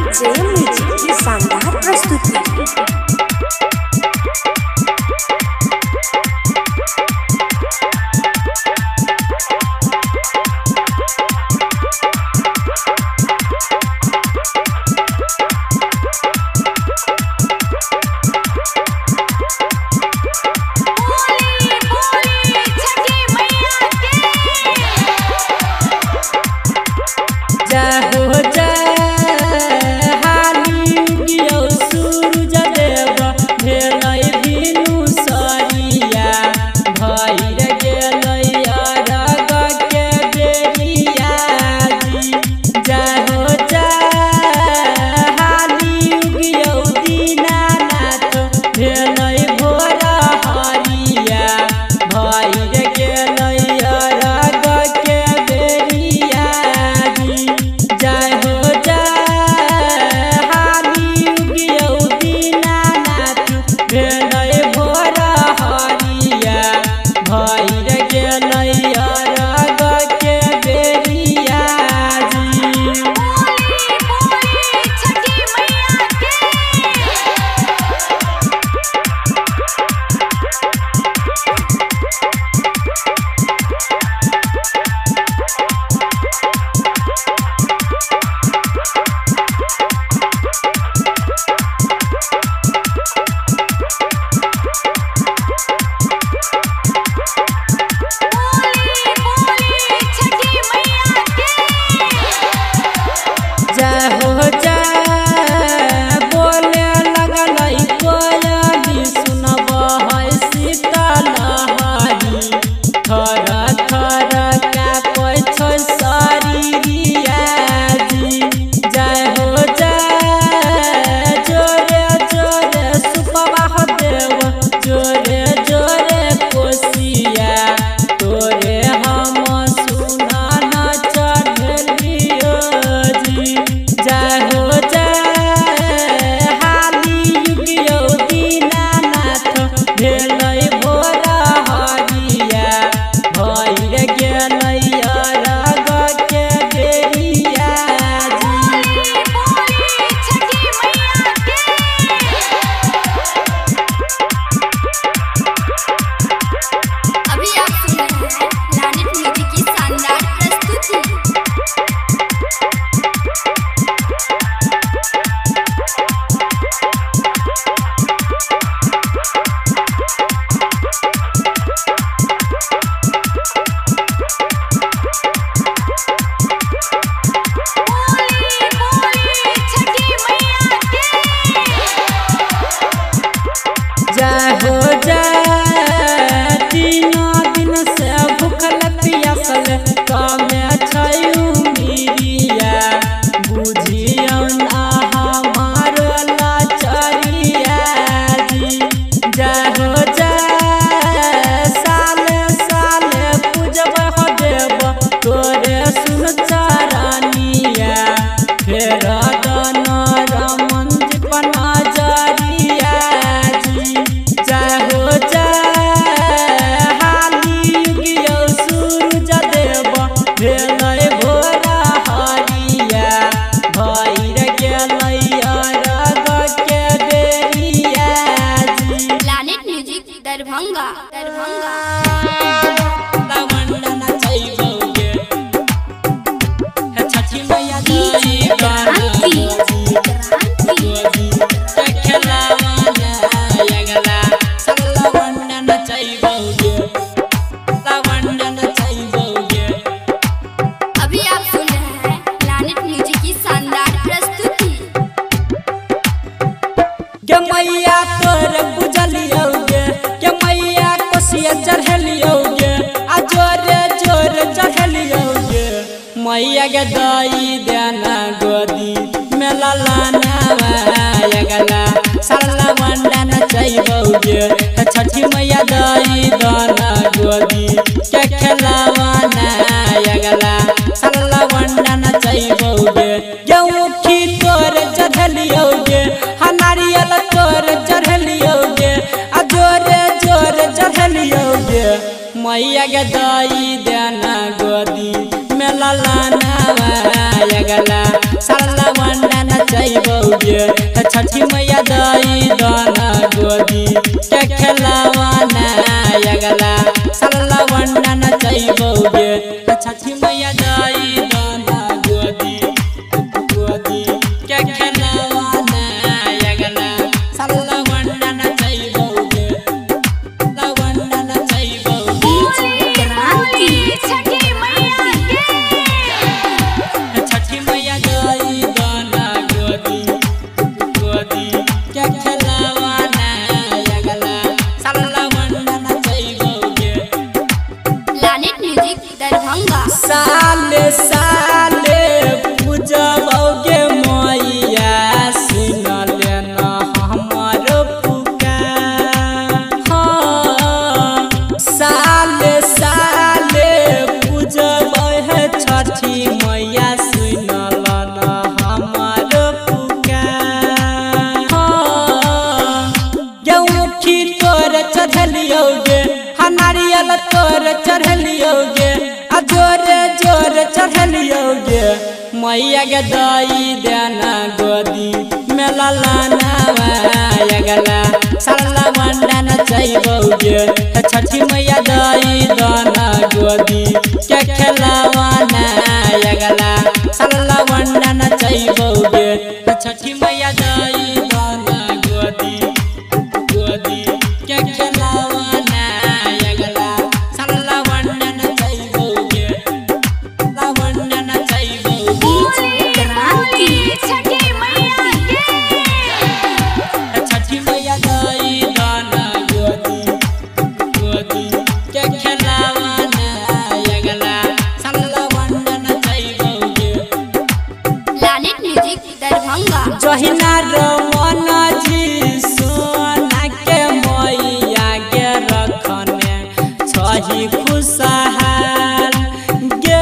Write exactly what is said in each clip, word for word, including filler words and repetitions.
जे म्यूजिक की शानदार प्रस्तुति। दरभंगा दरभंगा अभी आप सुन रहे हैं प्लैनेट म्यूजिक की शानदार प्रस्तुति। के मैया तोर बुझलियोगे, के मैया कोसिया चढ़लियोगे, आ जोरे जोरे चढ़लियोगे। मैया के दई देना गोदी मेला लाना वायगला सरला वंडा नचैबोगे। छठी मैया दई देना गोदी के खेलावाना यगला सरला वंडा नचैबोगे। गेहूं की तोर चढ़लियोगे, नारियल तोर चढ़लियोगे, आ जोरे जोरे चढ़लियोगे। मैया के दई देना गोदी मेला लाना वायगला सरला वंडा नचै नचैबौगे छठी मैया दई दाना गोदी के खेलावाना अगला साल लवंडा नचैबौगे छठी मैया दई दाना गोदी गोदी के खेलावाना अगला साल लवंडा नचैबौगे लवंडा नचैबौगे छठी मैया छठी मैया दई दाना गोदी गोदी के खेलावाना अगला साल लवंडा नचैबौगे लानेट म्यूजिक दरभंगा। साले साले पूजबौगे मैया सुनले न हमर पुकार हाँ साले साले पूजबै छठी मैया सुनल न हमर पुकार हाँ गेहूँ तोर चढ़लियोगे नारियल तोर चढ़लियोगे आ जोरे जोरे चढ़लियोगे मैया के दई देना गोदी मेला लाना अगला साल लवंडा नचैबौगे छठी मैया दई दाना गोदी के खेलावाना अगला साल लवंडा नचैबौगे छठी मैया दई दाना गोदी गोदी के खेलावाना अगला साल लवंडा नचैबौगे लवंडा नचैबौगे छठी मैया छठी मैया दई दाना गोदी गोदी के खेलावाना अगला साल लवंडा नचैबौगे लानेट म्यूजिक दरभंगा। जहिना रमन जी सोना के मैया के रखने छही खुशहाल गे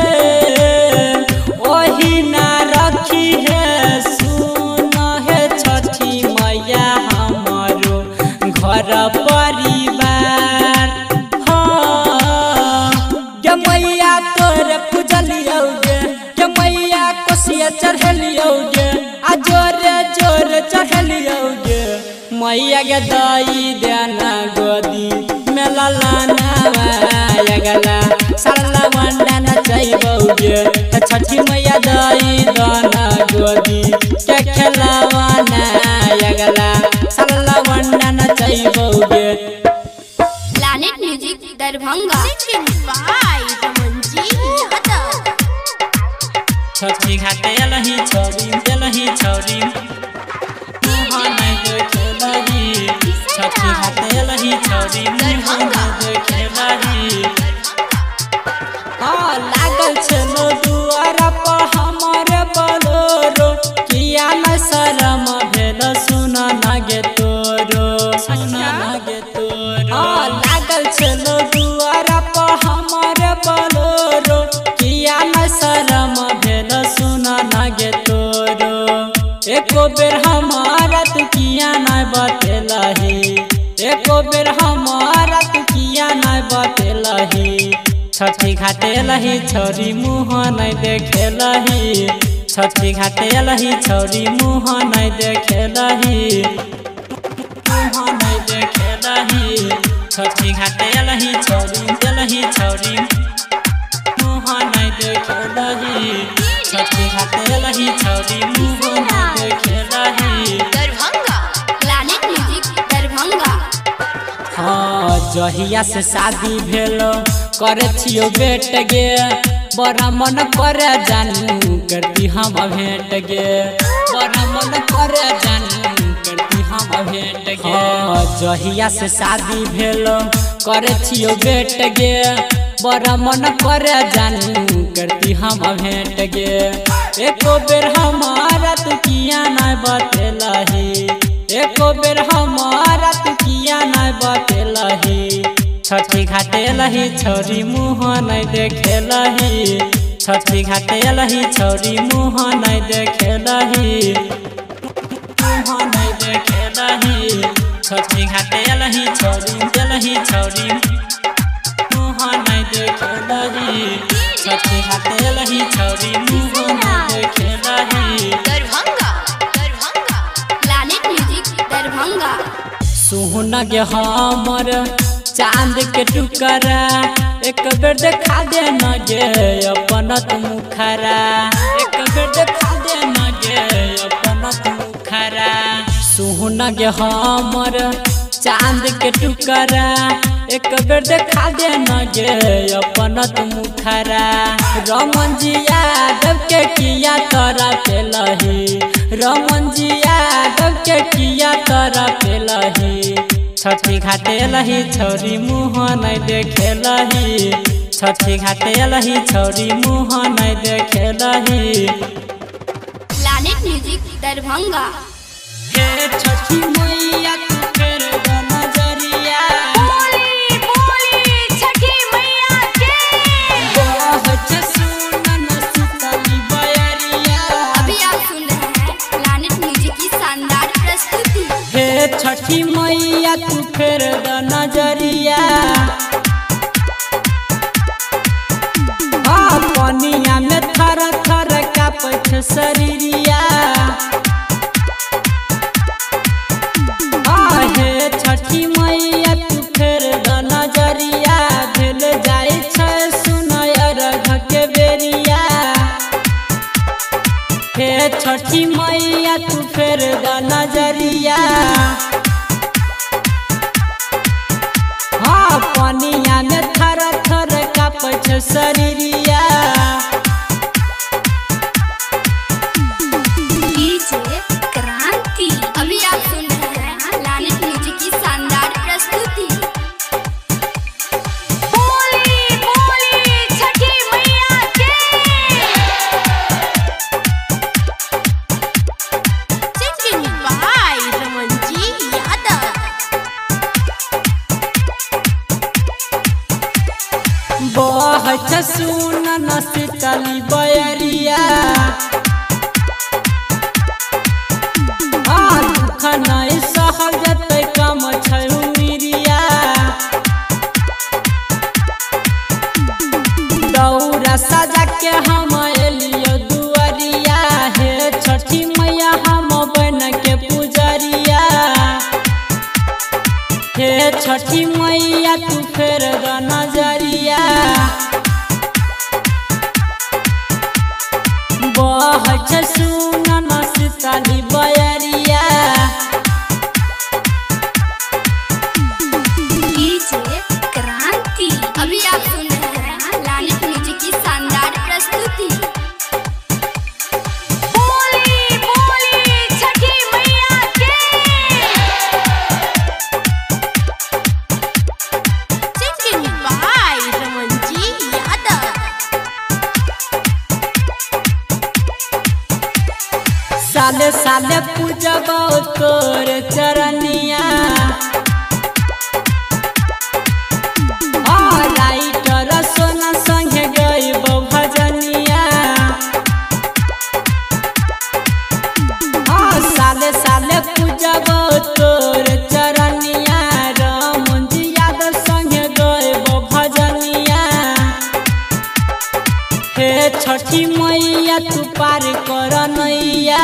ओही ना रखी है सुन है छठी मैया हमारो घर परिवार हाँ गे मैया तोरे पूजलियोगे गे मैया कोसिया चढ़लियोगे आ जोरे जोरे चढ़लियोगे मैया के दई देना गोदी मेला लाना अगला साल लवंडा नचैबौगे छठी मैया दई दाना गोदी के खेलावाना अगला साल लवंडा नचैबौगे लानेट म्यूजिक दरभंगा। छठी घाटे अलही छोरी अलही छोरी मोहन खेलही छठी घाटे अलही छोरी मोहन खेलही हाँ लागल छलो दुआरा पर हमर बलोरो किया न शरम भेल सुन नागे तोरो सुन नागे तोरो हाँ लागल छलो दुआरा पर हमर बलोरो किया न शरम भेल सुन नागे तोरो एको बेर हमारा तू किया न बतेलही एको बेर हमारा तू किया न बतेलही छठी घाटे लही छोरी मुँह नहीं देखेलही छठी घाटे लही छोरी मुँह नहीं देखेलही मुँह नहीं देखेलही छठी घाटे लही छोरी देलही छोरी मुँह नहीं देखेलही छठी घाटे लही छोरी मुँह नहीं देखेलही दरभंगा। Planet music Darbhanga. हाँ जहिया से शादी भेलो करे छियो बेट गे बड़ा मन करे जानू करती हम भेंट गे बड़ा मन करे जानू करती हम भेंट गे हाँ जहिया से शादी भेलो करे छियो बेट गे बड़ा मन करे जानू करती हम भेंट गे एको बेर हमारा तू किया न बतेलही एको बेर हमारा तू किया न बतेलही छठी घाटे लही छोरी मुँह नहीं देखेलही छठी घाटे लही छोरी मुँह नहीं देखेलही मुँह नहीं देखेलही छठी घाटे लही छोरी देलही छोरी मुँह नहीं देखेलही छठी घाटे लही छोरी मुँह नहीं देखेलही दरभंगा। सुहना गे हमर चांद के टुकड़ा एक बेर देखा दे न गे अपन तू मुखरा एक बेर देखा दे न गे अपन तू मुखरा सुहना गे हमर चांद के टुकड़ा एक बेर देखा दे न गे अपन तू मुखरा रमन जी यादव के किया तोरा पेलही रमन जी यादव के किया तोरा पेलही छठी घाटे लही छौरी मुँह नहीं देखे लही छठी घाटे लही छौरी मुँह नहीं देखे लही। Planet music Darbhanga. हे छठी मैया तू फेर द नजरिया बोली बोली छठी मैया के बहुत सुनन सुतली बयरिया। अभी आप सुन रहे हैं प्लैनेट म्यूजिक की शानदार प्रस्तुति। हे छठी मैया तू फेर द नजरिया हाँ पनिया में थर थर कापत शरीरिया हाँ हे छठी मैया तू फेर द नजरिया भेल जाय छै सुनय रघ के बेरिया हे छठी मैया तू फेर द नजरिया हाँ पनिया में थर थर कापत शरीरिया। डीजे क्रांति। अभी आप सुन रहे हैं प्लैनेट म्यूजिक की शानदार प्रस्तुति। बोली बोली छठी मैया के सिंगिंग बाय रमन जी यादव। बहुत सुनन शीतली बयरिया हाँ दुख नहीं सहल जतै कम छै उमिरिया दौरा सजा के हम एलियो दुआरिया हे छठी मैया हम बन के पुजरिया हे छठी मैया तू फेर द नजरिया बहुत सुनन शीतली बयरिया। डीजे क्रांति। अभी आप सुन रहे हैं प्लैनेट म्यूजिक की शानदार प्रस्तुति। बोली बोली छठी मैया के सिंगिंग बाय रमन जी यादव। साले साले पूजब तोर चरनिया हाँ राइटर सोना संगे गईब भजनिया हाँ साले साले पूजब तोर चरनिया रमन जी यादव संगे गईब भजनिया हे छठी मैया तू पार कर नैया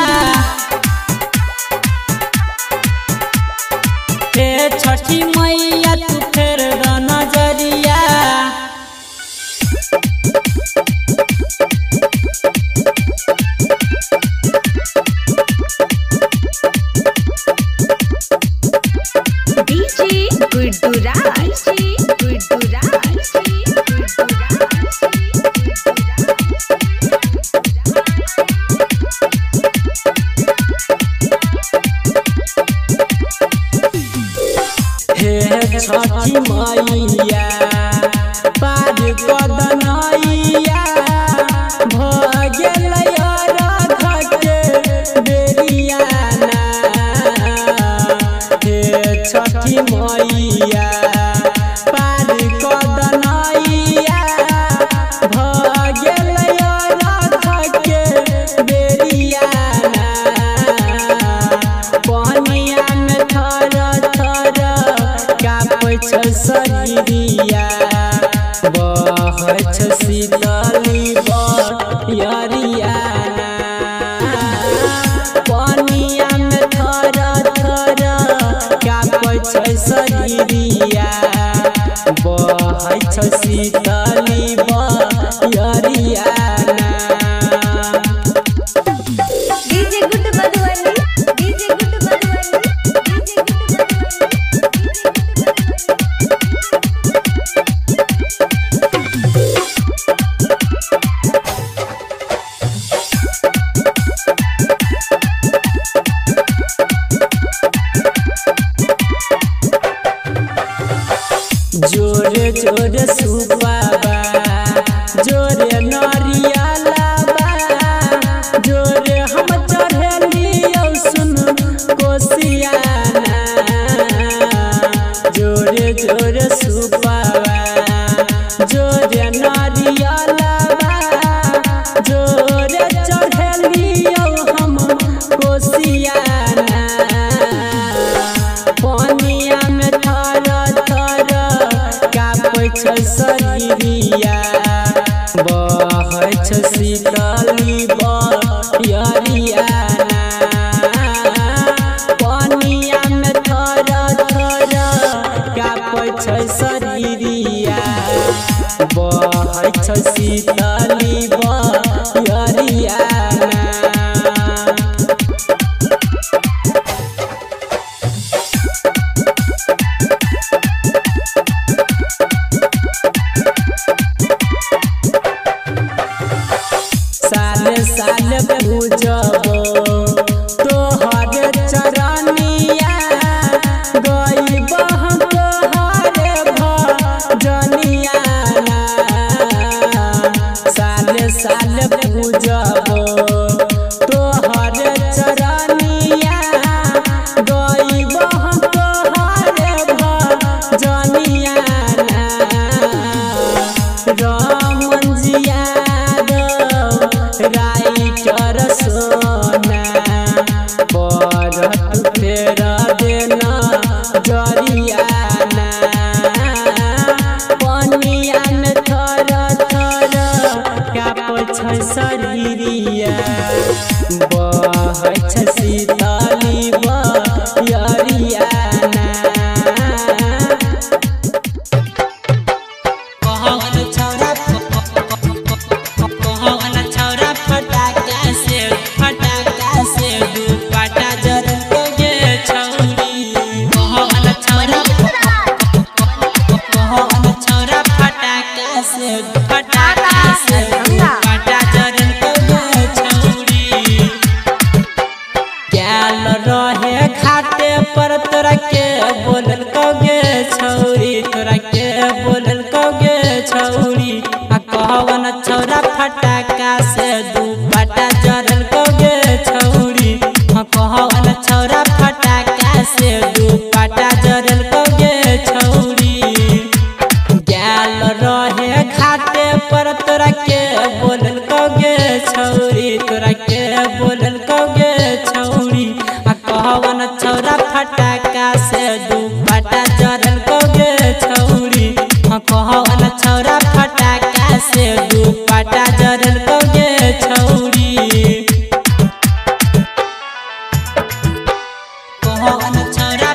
हे छठी मैया तू फेर द नजरिया। डीजे गुड्डूराज गुड्डूराज हे छठी मैया पार कदनैया भ गेलै रघ के बेरिया हे छठी मैया पार कदनैया भ गेलै रघ के बेरिया पनिया में थर थर कापै छै शरीरिया बहै छै शीतली बयरिया पनिया में थर थर कापै छै शरीरिया। बहै छ शीतली बयरियाना। डीजे गुड मधुबनी डीजे गुड मधुबनी डीजे गुड जोरे जोरे सुबाबा जोरे नरियलाबा जोरे हम चढ़लियो सुन कोसियाना। जोरे जोरे सुबाबा जोरे नरियलाबा जोरे चढ़लियो हम कोसियाना। पनिया में थर थर कापै छ शरीरिया बहै छ शीतली बयरियाना। पनिया में थर थर कापै छ शरीरिया बहै छ शीतली बयरियाना। साले साले पूजबो तोहर चरनिया गइबो हम तोहरे भजनियाना। साले साले पूजबो तोहर चरनिया गइबो हम तोहरे भजनियाना। रमन जिया राइटर सोना बरत फेरा देना जरियाना। पनिया में थर थर कापै छ शरीरिया बहै छ शीतली बयरियाना। कहवन छौरा कहवन छौरा फटाका से फटाका से दुपट्टा जरन गे छौरी। कहवन छौरा कहवन छौरा फटाका से फटाका से दुपट्टा जरन गे छौरी। क्याल रहे खाते पर तोरा के बोलल गे छौरी तोरा के बोलल गे छौरी। कहवन छौरा फटाका से दुपट्टा जरल गे छौरी। कहवन छौरा फटाका से दुपट्टा जरल गे छौरी। गैल रहे खाते पर तोरा के बोलल गे छौरी तोरा के बोलल गे छौरी। कहवन छौरा फटाका से दुपट्टा जरल गे छौरी। कहवन छौरा फटाका से दुपट्टा जरल गे छौरी। कहवन छौरा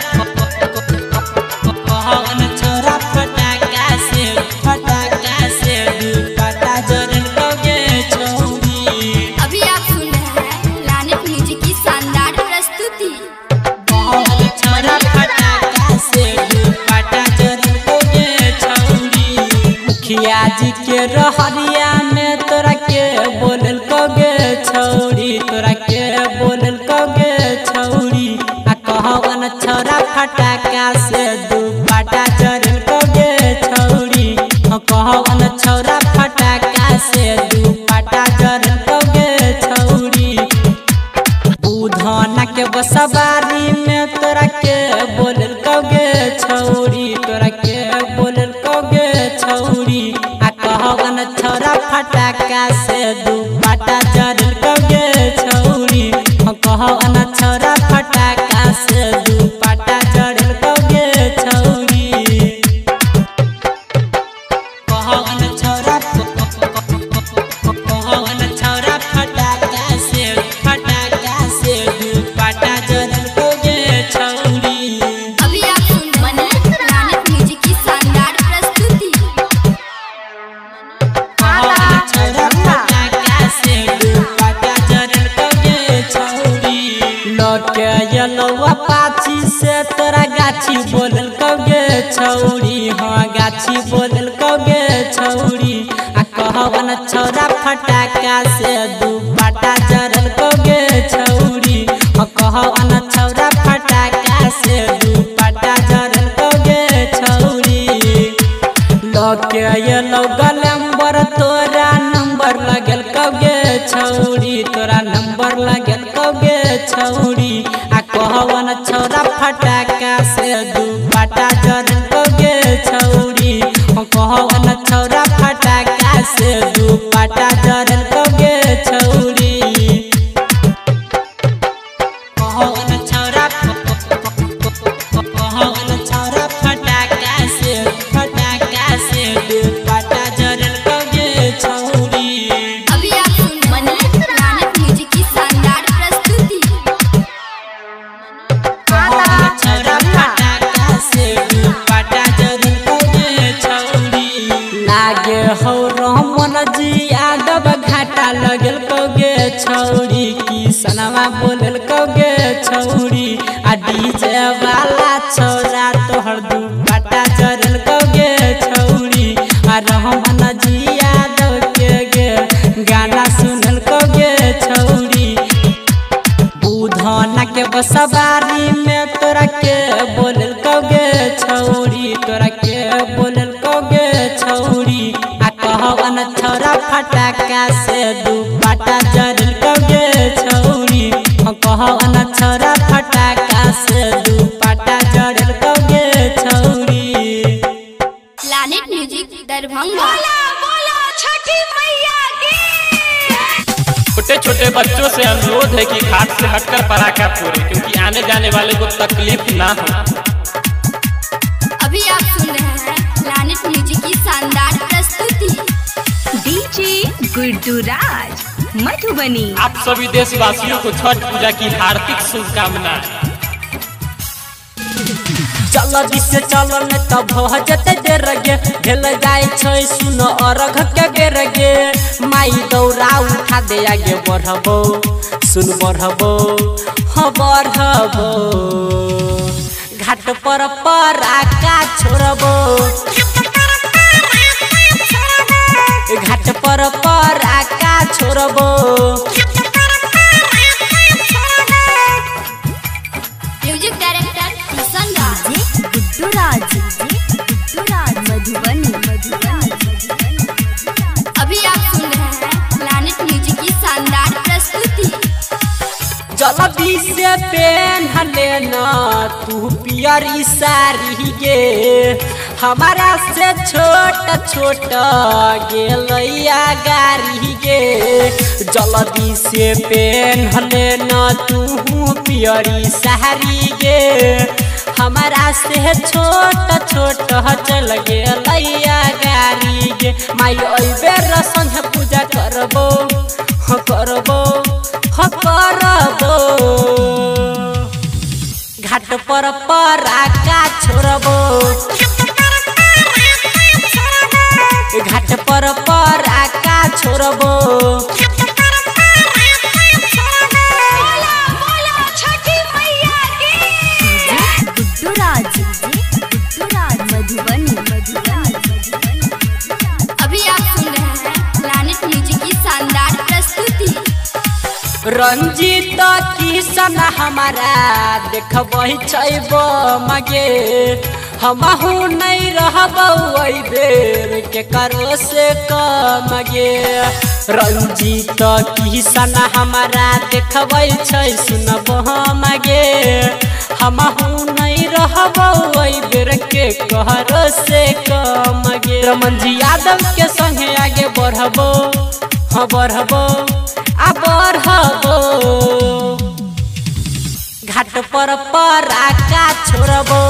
कहवन छौरा फटाका से फटाका से दुपट्टा जरल गे छौरी। अभी आप सुन रहे हैं लानिक म्यूजिक की शानदार प्रस्तुति। कहवन छौरा फटाका से दुपट्टा जरल गे छौरी। मुखिया जी के रहरिया में तोरा के बोलल गे छौरी तोरा के बोलल गे छौरी। कहवन छौरा फटाका से दुपट्टा जरल गे छौरी। कहवन छौरा फटाका से दुपट्टा जरल गे छौरी। बुधना के बसवारी में तोरा के बोलल गे छौरी तोरा के बोलल गे छौरी। कहवन छौरा फटाका से दुपट्टा जरल गे छौरी। कहवन छौरा फटाका से दुपट्टा जरल गे छौरी। कहवन छौरा कहवन छौरा फटाका से फटाका से दुपट्टा जरल गे छौरी। अभी आप सुन रहे हैं लानिक म्यूजिक की शानदार प्रस्तुति। से तोरा गाछी बोलल कौगे छौरी हाँ गाछी बोलल कौगे छौरी आ कहवन छौरा फटाका से दुपट्टा जरल कौगे छौरी हाँ कहवन छौरा फटाका से दुपट्टा जरल कौगे छौरी लके ये गलम्बर तोरा नंबर लगल कौगे छौरी तोरा नंबर लगल कौगे छौरी आ कहवन छौरा फटाका से दुपट्टा जरल कौगे छौरी कहवन छौरा फटाका से दुपट्टा जरल कौगे छौरी कहवन छौरा कहवन छौरा फटाका से फटाका से दुपट्टा जरल कौगे छौरी। अभी आप सुन रहे हैं लानत म्यूजिक की शानदार प्रस्तुति। कहवन छौरा फटाका से दुपट्टा जरल कौगे छौरी लागे हो रमन जी यादव घाटा लगल कौगे छौरी किसनवा बोलल कौगे छौरी आ डीजे वाला छौरा तोहर दुपट्टा जरल कौगे छौरी आ रहमन जी यादव के गे गाना सुनल कौगे छौरी बुधना के बसवारी में तोरा के बोलल कौगे छौरी तोरा के बोलल कौगे छौरी आ कहवन छौरा फटाका से दुपट्टा जरल कौगे छौरी कहवन छौरा फटाका से दुपट्टा जरल कौगे छौरी। लानत म्यूजिक दरभंगा। छोटे छोटे बच्चों से अनुरोध है कि घाट से हटकर पटाखा फोड़े क्योंकि आने जाने वाले को तकलीफ ना हो। अभी आप सुन रहे हैं लानत म्यूजिक की शानदार प्रस्तुति। डीजे गुड्डूराज मधुबनी। आप सभी देशवासियों को छठ पूजा की हार्दिक शुभकामनाएं। जल्दी से चलो न तब हो जते देर गे ढेल जाए छै सुनो अरघ के बेर गे माई दौरा उठा दे आगे बढ़बो सुन बढ़बो हाँ बढ़बो घाट पर पराका छोड़बो घाट पर पराका छोड़बो म्यूजिक डायरेक्टर किशन राज गुड्डूराज गुड्डूराज मधुबनी मधुबनी। अभी आप सुन रहे हैं लानत म्यूजिक की शानदार प्रस्तुति। जल्दी से पेन लेना तू पियरी सारी गे हमारा से छोटा छोटा गेलैया गारी गे जल्दी से पेन लेना तू पियरी सारी गे हमारा से छोटा छोटा चल गेलैया गारी गे माई अइबे रसन पूजा करबो हाँ करबो हाँ करबो घाट पर पराका छोड़बो घाट पर पराका छोड़बो। गुड्डूराज गुड्डूराज मधुबनी मधुबनी। अभी आप सुन रहे हैं लानत म्यूजिक की शानदार प्रस्तुति। रंजीत किशन हमारा देखबही छैबो मगे हमहू नहीं रहबो ओइ बेर के करो से कमगे रंजीत किशन हमारा देखबही छै सुनबो मगे हमहू नहीं रहबो ओइ बेर के करो से कमगे रमन जी यादव के संगे आगे बढ़बो हाँ बढ़बो आ बढ़बो घाट पर पराका छोड़बो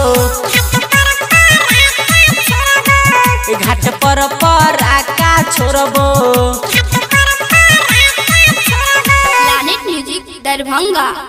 घाट पर पराका छोड़बो। लानत म्यूजिक दरभंगा।